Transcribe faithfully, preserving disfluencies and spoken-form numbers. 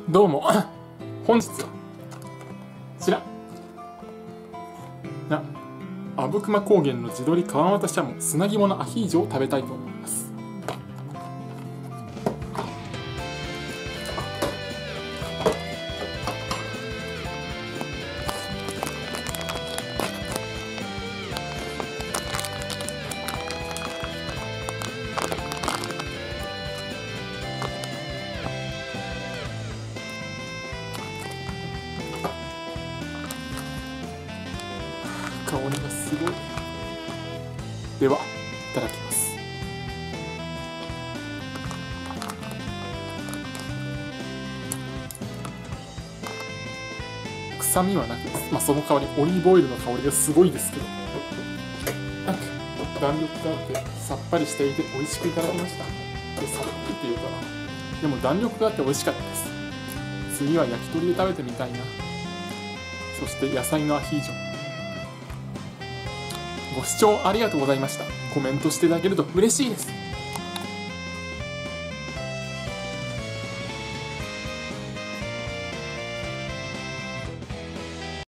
どうも本日はこちらな阿武隈高原の地鶏川俣しゃも砂肝のアヒージョを食べたいと思います。香りがすごい。では、いただきます。臭みはなく、まあ、その代わりオリーブオイルの香りがすごいですけど、なんか弾力があってさっぱりしていて美味しくいただきました。でさっぱりっていうかな、でも弾力があって美味しかったです。次は焼き鳥で食べてみたいな。そして野菜のアヒージョ。ご視聴ありがとうございました。コメントしていただけると嬉しいです。